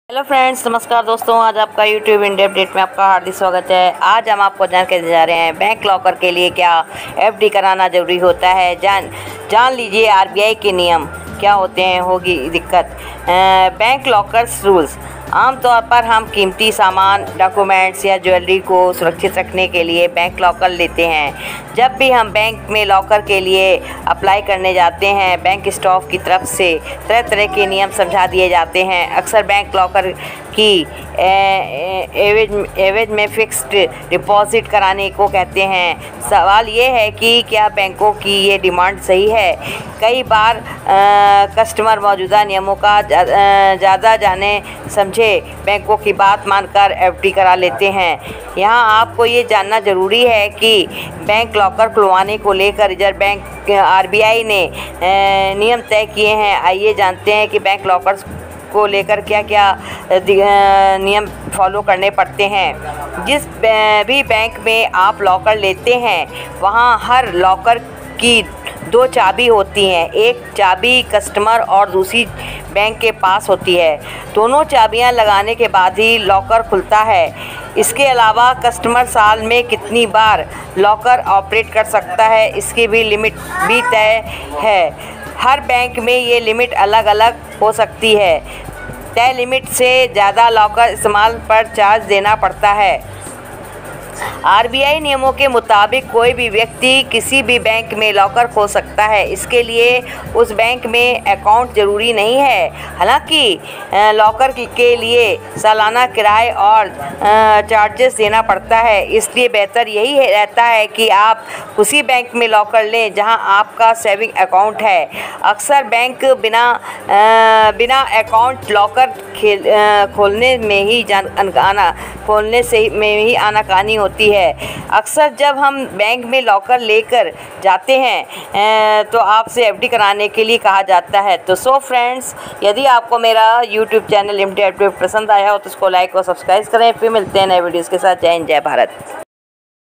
Hello friends, नमस्कार दोस्तों। आज आपका यूट्यूब इंडिया अपडेट में आपका हार्दिक स्वागत है। आज हम आपको जानकारी देने जा रहे हैं बैंक लॉकर के लिए क्या एफडी कराना ज़रूरी होता है। जान लीजिए आरबीआई के नियम क्या होते हैं। होगी दिक्कत। Bank lockers rules. आमतौर पर हम कीमती सामान, डॉक्यूमेंट्स या ज्वेलरी को सुरक्षित रखने के लिए बैंक लॉकर लेते हैं। जब भी हम बैंक में लॉकर के लिए अप्लाई करने जाते हैं, बैंक स्टाफ की तरफ से तरह तरह के नियम समझा दिए जाते हैं। अक्सर बैंक लॉकर की एवज में फिक्स्ड डिपॉजिट कराने को कहते हैं। सवाल ये है कि क्या बैंकों की ये डिमांड सही है। कई बार कस्टमर मौजूदा नियमों का ज़्यादा जाने समझे बैंकों की बात मानकर एफडी करा लेते हैं। यहाँ आपको ये जानना ज़रूरी है कि बैंक लॉकर खुलवाने को लेकर रिजर्व बैंक आरबीआई ने नियम तय किए हैं। आइए जानते हैं कि बैंक लॉकर्स को लेकर क्या क्या नियम फॉलो करने पड़ते हैं। जिस भी बैंक में आप लॉकर लेते हैं वहाँ हर लॉकर की दो चाबी होती हैं। एक चाबी कस्टमर और दूसरी बैंक के पास होती है। दोनों चाबियां लगाने के बाद ही लॉकर खुलता है। इसके अलावा कस्टमर साल में कितनी बार लॉकर ऑपरेट कर सकता है, इसकी भी लिमिट भी तय है। हर बैंक में ये लिमिट अलग अलग हो सकती है। तय लिमिट से ज़्यादा लॉकर इस्तेमाल पर चार्ज देना पड़ता है। आरबीआई नियमों के मुताबिक कोई भी व्यक्ति किसी भी बैंक में लॉकर खोल सकता है। इसके लिए उस बैंक में अकाउंट ज़रूरी नहीं है। हालांकि लॉकर के लिए सालाना किराए और चार्जेस देना पड़ता है। इसलिए बेहतर यही रहता है कि आप उसी बैंक में लॉकर लें जहां आपका सेविंग अकाउंट है। अक्सर बैंक बिना अकाउंट लॉकर खोलने में ही आनाकानी होती है। अक्सर जब हम बैंक में लॉकर लेकर जाते हैं तो आपसे एफडी कराने के लिए कहा जाता है। तो फ्रेंड्स, यदि आपको मेरा यूट्यूब चैनल इंडिया अपडेट पसंद आया हो तो उसको लाइक और सब्सक्राइब करें। फिर मिलते हैं नए वीडियोज़ के साथ। जय हिंद, जय भारत।